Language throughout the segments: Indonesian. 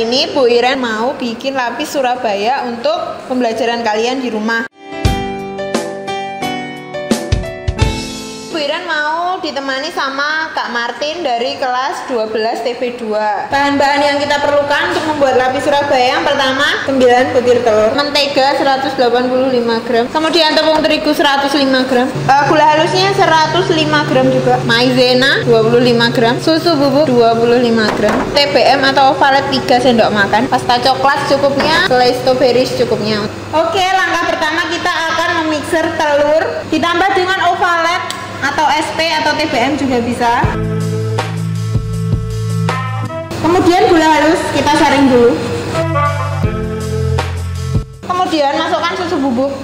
Hari ini Bu Iren mau bikin lapis Surabaya untuk pembelajaran kalian di rumah. Bu Iren mau ditemani sama Kak Martin dari kelas 12 TP2. Bahan-bahan yang kita perlukan untuk membuat lapis Surabaya, yang pertama 9 butir telur, mentega 185 gram, kemudian tepung terigu 105 gram, gula halusnya 105 gram juga, maizena 25 gram, susu bubuk 25 gram, TBM atau ovalet 3 sendok makan, pasta coklat secukupnya, selai strawberry secukupnya. Oke, langkah pertama kita akan memixer telur ditambah dengan ovalet atau SP atau TBM juga bisa. Kemudian gula halus kita saring dulu. Kemudian masukkan susu bubuk.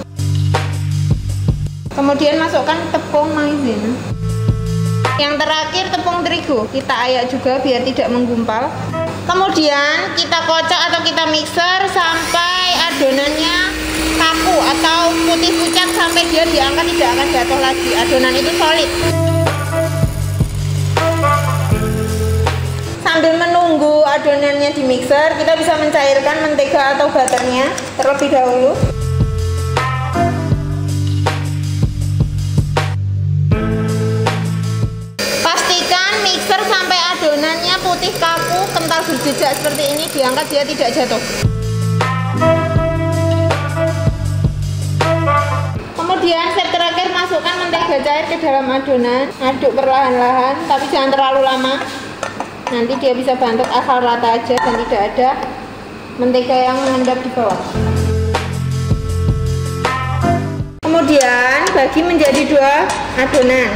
Kemudian masukkan tepung maizena. Yang terakhir tepung terigu. Kita ayak juga biar tidak menggumpal. Kemudian kita kocok atau kita mixer sampai adonannya kaku atau putih pucat, sampai dia diangkat tidak akan jatuh lagi. Adonan itu solid. Sambil menunggu adonannya di mixer, kita bisa mencairkan mentega atau butternya terlebih dahulu. Pastikan mixer sampai adonannya putih kaku, kental berjejak seperti ini, diangkat dia tidak jatuh. Kemudian step terakhir, masukkan mentega cair ke dalam adonan, aduk perlahan-lahan tapi jangan terlalu lama, nanti dia bisa bantet asal rata aja dan tidak ada mentega yang mengendap di bawah. Kemudian bagi menjadi 2 adonan.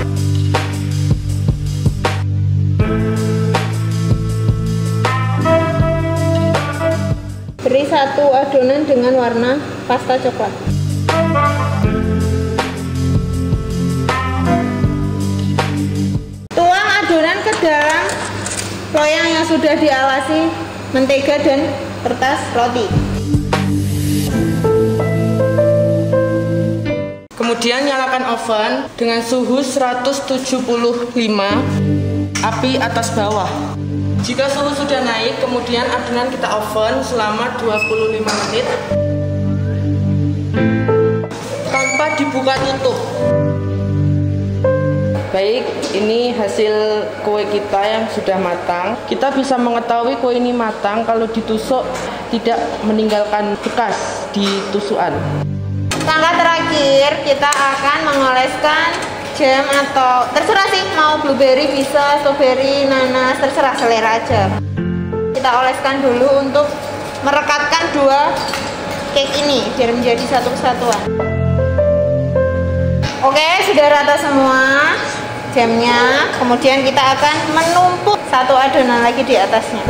Beri 1 adonan dengan warna pasta coklat. Tuang adonan ke dalam loyang yang sudah dialasi mentega dan kertas roti. Kemudian nyalakan oven dengan suhu 175, api atas bawah. Jika suhu sudah naik, kemudian adonan kita oven selama 25 menit tanpa dibuka tutup. Baik, ini hasil kue kita yang sudah matang. Kita bisa mengetahui kue ini matang kalau ditusuk tidak meninggalkan bekas di tusukan. Langkah terakhir, kita akan mengoleskan jam atau terserah sih, mau blueberry bisa, strawberry, nanas, terserah selera aja. Kita oleskan dulu untuk merekatkan 2 cake ini biar menjadi satu kesatuan. Oke, sudah rata semua jamnya. Kemudian kita akan menumpuk 1 adonan lagi di atasnya.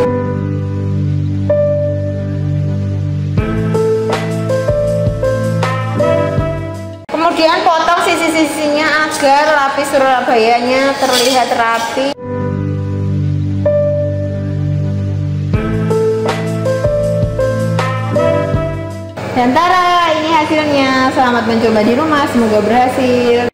Kemudian potong sisi-sisinya agar lapis Surabayanya terlihat rapi. Dan tara, ini hasilnya. Selamat mencoba di rumah, semoga berhasil.